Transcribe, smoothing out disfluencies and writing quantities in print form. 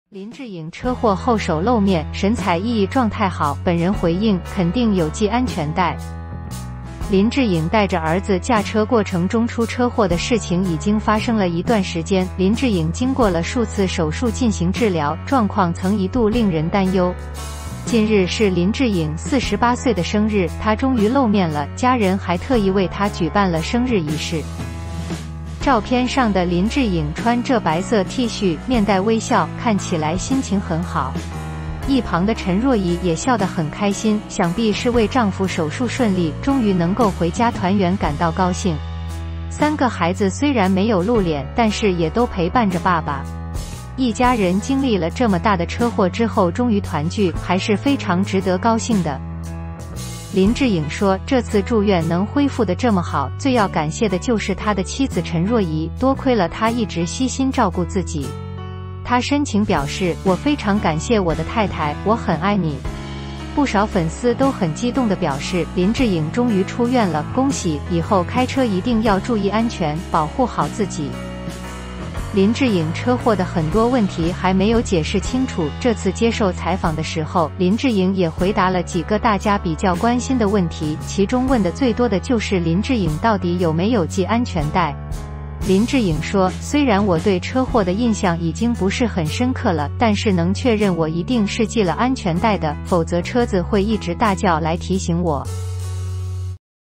林志颖车祸后首露面，神采奕奕，状态好。本人回应，肯定有系安全带。林志颖带着儿子驾车过程中出车祸的事情已经发生了一段时间。林志颖经过了数次手术进行治疗，状况曾一度令人担忧。近日是林志颖48岁的生日，他终于露面了，家人还特意为他举办了生日仪式。照片上的林志颖穿着白色 T 恤，面带微笑，看起来心情很好。一旁的陈若仪也笑得很开心，想必是为丈夫手术顺利，终于能够回家团圆感到高兴。3个孩子虽然没有露脸，但是也都陪伴着爸爸。一家人经历了这么大的车祸之后终于团聚，还是非常值得高兴的。林志颖说，这次住院能恢复得这么好，最要感谢的就是他的妻子陈若仪，多亏了他一直悉心照顾自己。他深情表示，我非常感谢我的太太，我很爱你。不少粉丝都很激动地表示，林志颖终于出院了，恭喜，以后开车一定要注意安全，保护好自己。林志颖车祸的很多问题还没有解释清楚，这次接受采访的时候，林志颖也回答了几个大家比较关心的问题，其中问的最多的就是林志颖到底有没有系安全带。林志颖说，虽然我对车祸的印象已经不是很深刻了，但是能确认我一定是系了安全带的，否则车子会一直大叫来提醒我。